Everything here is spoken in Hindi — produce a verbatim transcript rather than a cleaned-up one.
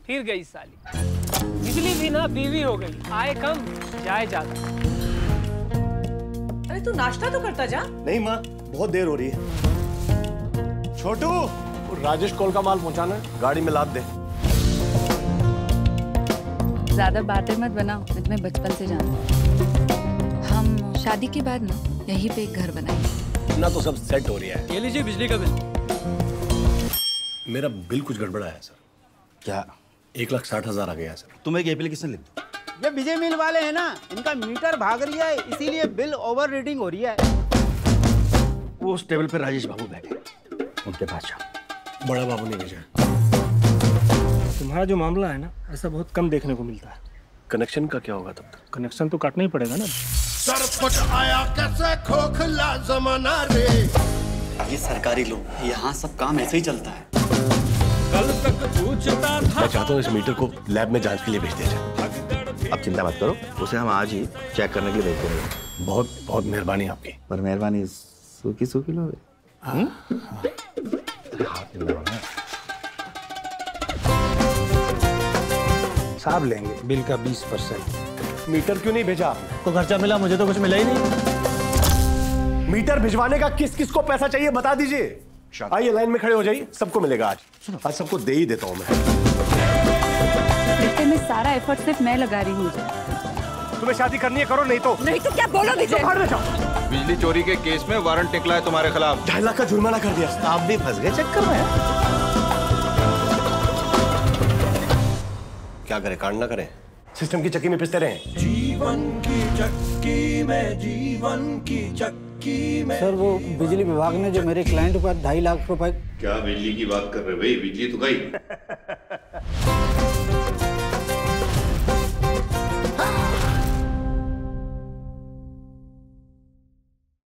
फिर गई साली। बिजली भी ना बीवी हो गई, आए कम जाए ज्यादा। अरे तू नाश्ता तो करता जा। नहीं माँ, बहुत देर हो रही है। छोटू, राजेश कॉल का माल पहुंचाना है, गाड़ी में लाद दे। ज्यादा बातें मत बनाओ, मैं तुम्हें बचपन से जानती हूँ। हम शादी के बाद ना यहीं पे एक घर बनाएंगे। ना तो सब सेट हो रही है। ये लीजिए बिजली का बिल। मेरा बिल कुछ गड़बड़ा है सर। क्या? एक लाख साठ हजार आ गया सर। तुम एक एप्लीकेशन लिख दो। ये विजय मिल वाले हैं ना, इनका मीटर भाग रही है, इसीलिए बिल ओवर रीडिंग हो रही है। वो उस टेबल पे राजेश बाबू बैठे, उनके पास जाओ। बड़ा बाबू नहीं भेजा। तुम्हारा जो मामला है ना, ऐसा बहुत कम देखने को मिलता है। कनेक्शन का क्या होगा तब तक? कनेक्शन तो काटना ही पड़ेगा ना। सरपट आया कैसे खोखला जमाना रे। ये सरकारी लोग, यहाँ सब काम ऐसे ही चलता है। कल तक पूछता था। मैं चाहता हूँ इस मीटर को लैब में जांच के लिए भेज दिया जाए। अब चिंता मत करो, उसे हम आज ही चेक करने के लिए भेज देंगे। बहुत बहुत मेहरबानी आपकी। पर मेहरबानी सूखी सूखी लोगे। साहब लेंगे बिल का बीस परसेंट। मीटर क्यों नहीं भेजा? तो खर्चा मिला, मुझे तो कुछ मिला ही नहीं। मीटर भिजवाने का किस किस को पैसा चाहिए बता दीजिए। आइए लाइन में खड़े हो जाइए, सबको मिलेगा आज। आज सबको दे ही देता हूँ मैं। रिश्ते में सारा एफर्ट सिर्फ मैं लगा रही हूँ। तुम्हें शादी करनी है करो, नहीं तो नहीं तो क्या बोलो विजय? बाहर में जाओ। बिजली चोरी के केस में वारंट निकला है तुम्हारे खिलाफ। ढाई लाख का जुर्माना कर दिया। आप भी फंस गए चक्कर में। क्या करें, कांड ना करें, सिस्टम की चक्की में पिसते रहें। जीवन की चक्की में, जीवन की चक्की में। सर वो बिजली विभाग ने जो मेरे क्लाइंट पर ढाई लाख रुपए। क्या बिजली की बात कर रहे हो भाई? बिजली तो गई।